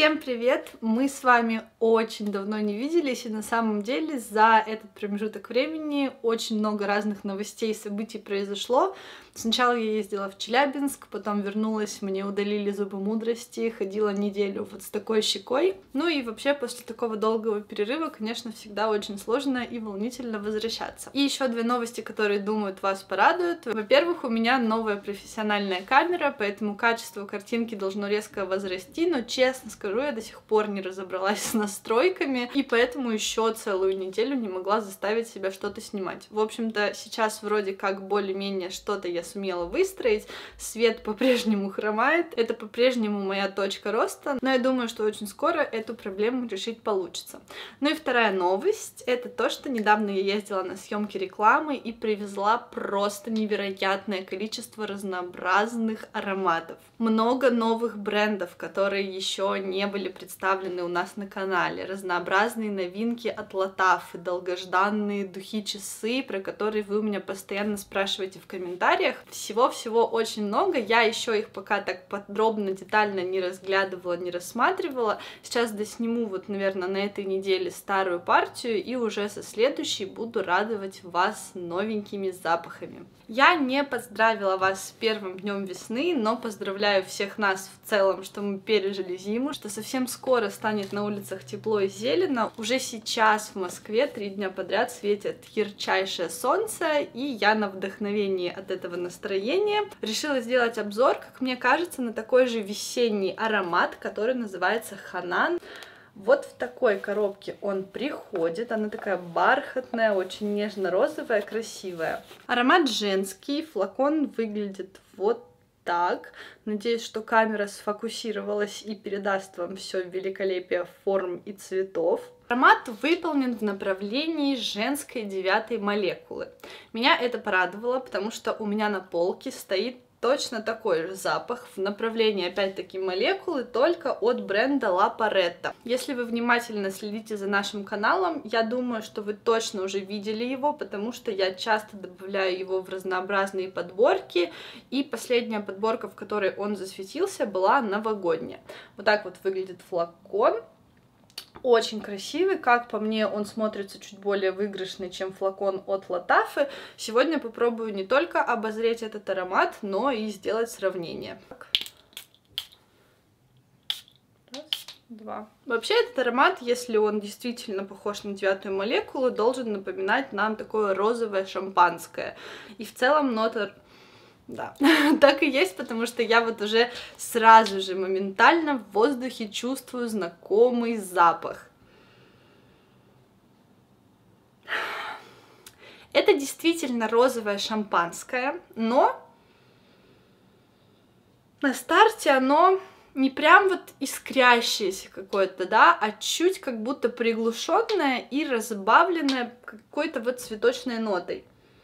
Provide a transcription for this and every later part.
Всем привет! Мы с вами очень давно не виделись, и на самом деле за этот промежуток времени очень много разных новостей и событий произошло. Сначала я ездила в Челябинск, потом вернулась, мне удалили зубы мудрости, ходила неделю вот с такой щекой. Ну и вообще после такого долгого перерыва, конечно, всегда очень сложно и волнительно возвращаться. И еще две новости, которые, думаю, вас порадуют. Во-первых, у меня новая профессиональная камера, поэтому качество картинки должно резко возрасти, но честно скажу, я до сих пор не разобралась с настройками, и поэтому еще целую неделю не могла заставить себя что-то снимать. В общем-то, сейчас вроде как более-менее что-то я сумела выстроить, свет по-прежнему хромает, это по-прежнему моя точка роста, но я думаю, что очень скоро эту проблему решить получится. Ну и вторая новость, это то, что недавно я ездила на съемки рекламы и привезла просто невероятное количество разнообразных ароматов. Много новых брендов, которые еще не были представлены у нас на канале, разнообразные новинки от Латафы, долгожданные духи-часы, про которые вы у меня постоянно спрашиваете в комментариях. Всего-всего очень много, я еще их пока так подробно, детально не разглядывала, не рассматривала. Сейчас досниму вот, наверное, на этой неделе старую партию и уже со следующей буду радовать вас новенькими запахами. Я не поздравила вас с первым днем весны, но поздравляю всех нас в целом, что мы пережили зиму, что совсем скоро станет на улицах тепло и зелено. Уже сейчас в Москве 3 дня подряд светит ярчайшее солнце, и я на вдохновении от этого настроения решила сделать обзор, как мне кажется, на такой же весенний аромат, который называется Ханан. Вот в такой коробке он приходит, она такая бархатная, очень нежно-розовая, красивая. Аромат женский, флакон выглядит вот так. Надеюсь, что камера сфокусировалась и передаст вам все великолепие форм и цветов. Аромат выполнен в направлении женской 9-й молекулы. Меня это порадовало, потому что у меня на полке стоит точно такой же запах в направлении, опять-таки, молекулы, только от бренда La Paretta. Если вы внимательно следите за нашим каналом, я думаю, что вы точно уже видели его, потому что я часто добавляю его в разнообразные подборки, и последняя подборка, в которой он засветился, была новогодняя. Вот так вот выглядит флакон. Очень красивый, как по мне, он смотрится чуть более выигрышный, чем флакон от Латафы. Сегодня попробую не только обозреть этот аромат, но и сделать сравнение. Раз, два. Вообще этот аромат, если он действительно похож на 9-ю молекулу, должен напоминать нам такое розовое шампанское. И в целом нота... Да, так и есть, потому что я вот уже сразу же моментально в воздухе чувствую знакомый запах. Это действительно розовое шампанское, но на старте оно не прям вот искрящееся какое-то, да, а чуть как будто приглушенное и разбавленное какой-то вот цветочной нотой.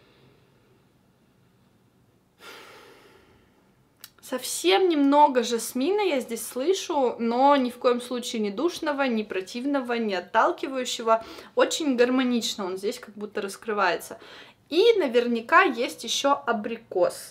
Совсем немного жасмина я здесь слышу, но ни в коем случае не душного, не противного, не отталкивающего. Очень гармонично он здесь как будто раскрывается. И наверняка есть еще абрикос.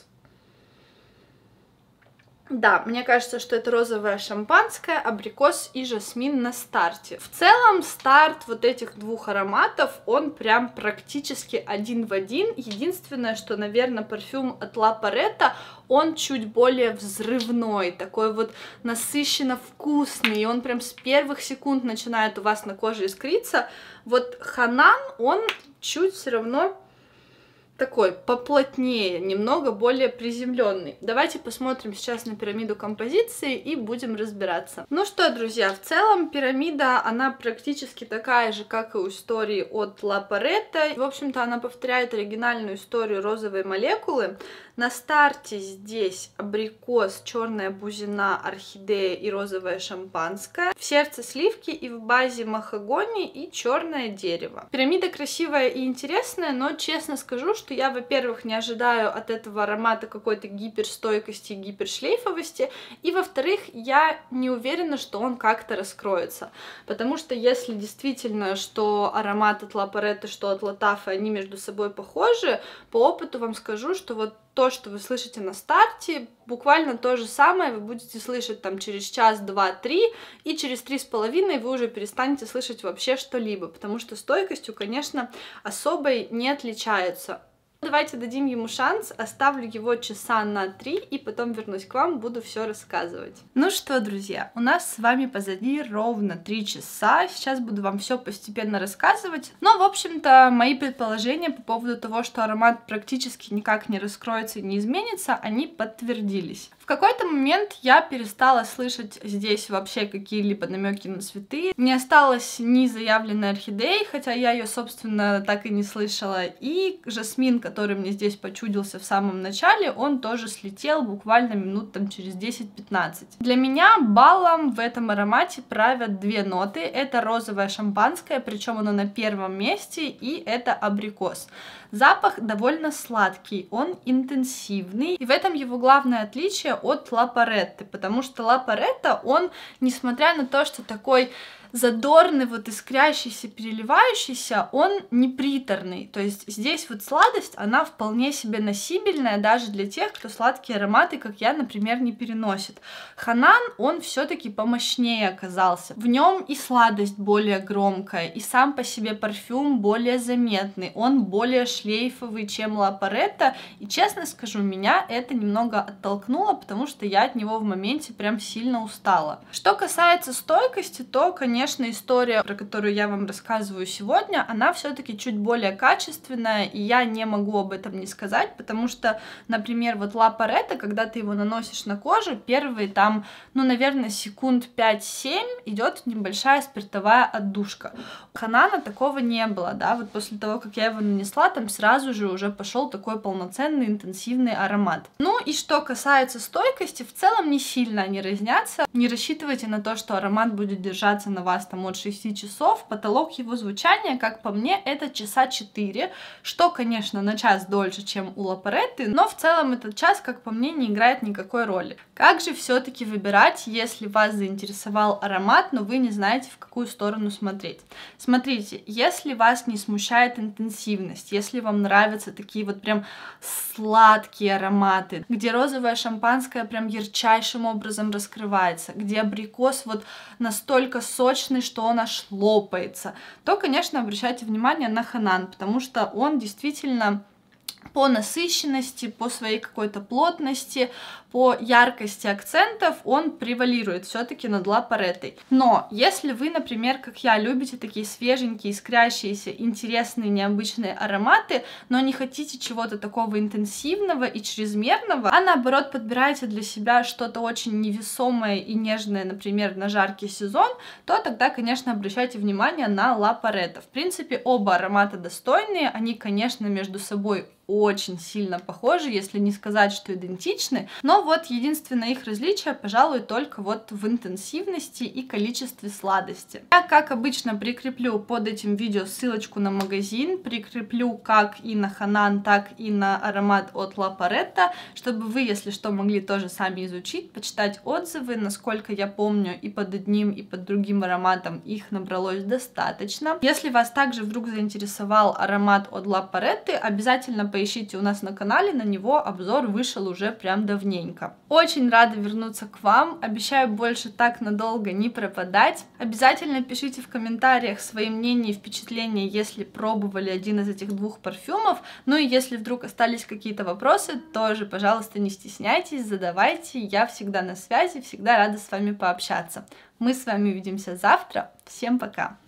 Да, мне кажется, что это розовое шампанское, абрикос и жасмин на старте. В целом, старт вот этих двух ароматов, он прям практически один в один. Единственное, что, наверное, парфюм от La Paretta, он чуть более взрывной, такой вот насыщенно вкусный, и он прям с первых секунд начинает у вас на коже искриться. Вот Ханан, он чуть все равно... такой поплотнее, немного более приземленный. Давайте посмотрим сейчас на пирамиду композиции и будем разбираться. Ну что, друзья, в целом пирамида, она практически такая же, как и у истории от La Paretta. В общем-то, она повторяет оригинальную историю розовой молекулы. На старте здесь абрикос, черная бузина, орхидея и розовое шампанское. В сердце сливки и в базе махагони и черное дерево. Пирамида красивая и интересная, но честно скажу, что я, во-первых, не ожидаю от этого аромата какой-то гиперстойкости, гипершлейфовости, и, во-вторых, я не уверена, что он как-то раскроется, потому что если действительно, что аромат от La Paretta, что от Латафы, они между собой похожи, по опыту вам скажу, что вот то, что вы слышите на старте, буквально то же самое вы будете слышать там через час, два, три, и через 3,5 вы уже перестанете слышать вообще что-либо, потому что стойкостью, конечно, особой не отличаются. Давайте дадим ему шанс, оставлю его часа на 3 и потом вернусь к вам, буду все рассказывать. Ну что, друзья, у нас с вами позади ровно 3 часа, сейчас буду вам все постепенно рассказывать, но, в общем-то, мои предположения по поводу того, что аромат практически никак не раскроется и не изменится, они подтвердились. В какой-то момент я перестала слышать здесь вообще какие-либо намеки на цветы. Не осталось ни заявленной орхидеи, хотя я ее, собственно, так и не слышала. И жасмин, который мне здесь почудился в самом начале, он тоже слетел буквально минут там через 10-15. Для меня баллом в этом аромате правят две ноты. Это розовое шампанское, причем оно на первом месте, и это абрикос. Запах довольно сладкий, он интенсивный, и в этом его главное отличие от Ла Паретты, потому что Ла Паретта, он, несмотря на то, что такой задорный, вот искрящийся, переливающийся, он не приторный, то есть здесь вот сладость, она вполне себе носибельная даже для тех, кто сладкие ароматы, как я, например, не переносит. Ханан, он все-таки помощнее оказался, в нем и сладость более громкая, и сам по себе парфюм более заметный, он более шлейфовый, чем Ла Паретта, и честно скажу, меня это немного оттолкнуло, потому что я от него в моменте прям сильно устала. Что касается стойкости, то, конечно, история, про которую я вам рассказываю сегодня, она все-таки чуть более качественная, и я не могу об этом не сказать, потому что, например, вот Ла Паретта, когда ты его наносишь на кожу, первые там, ну, наверное, секунд 5-7 идет небольшая спиртовая отдушка. У Ханана такого не было, да, вот после того, как я его нанесла, там сразу же уже пошел такой полноценный интенсивный аромат. Ну и что касается стойкости, в целом не сильно они разнятся. Не рассчитывайте на то, что аромат будет держаться на вас там от 6 часов. Потолок его звучания, как по мне, это часа 4, что, конечно, на час дольше, чем у Ла Паретты, но в целом этот час, как по мне, не играет никакой роли. Как же все-таки выбирать, если вас заинтересовал аромат, но вы не знаете, в какую сторону смотреть? Смотрите, если вас не смущает интенсивность, если вам нравятся такие вот прям сладкие ароматы, где розовое шампанское прям ярчайшим образом раскрывается, где абрикос вот настолько сочный, что он аж лопается, то, конечно, обращайте внимание на Ханан, потому что он действительно по насыщенности, по своей какой-то плотности, по яркости акцентов он превалирует все-таки над Ла Пареттой. Но если вы, например, как я, любите такие свеженькие, искрящиеся, интересные, необычные ароматы, но не хотите чего-то такого интенсивного и чрезмерного, а наоборот подбираете для себя что-то очень невесомое и нежное, например, на жаркий сезон, то тогда, конечно, обращайте внимание на Ла Паретта. В принципе, оба аромата достойные, они, конечно, между собой очень сильно похожи, если не сказать, что идентичны, но вот единственное их различие, пожалуй, только вот в интенсивности и количестве сладости. Я, как обычно, прикреплю под этим видео ссылочку на магазин, прикреплю как и на Ханан, так и на аромат от Ла Паретта, чтобы вы, если что, могли тоже сами изучить, почитать отзывы. Насколько я помню, и под одним, и под другим ароматом их набралось достаточно. Если вас также вдруг заинтересовал аромат от Ла Паретты, обязательно поищите у нас на канале, на него обзор вышел уже прям давненько. Очень рада вернуться к вам, обещаю больше так надолго не пропадать. Обязательно пишите в комментариях свои мнения и впечатления, если пробовали один из этих двух парфюмов. Ну и если вдруг остались какие-то вопросы, тоже, пожалуйста, не стесняйтесь, задавайте, я всегда на связи, всегда рада с вами пообщаться. Мы с вами увидимся завтра, всем пока!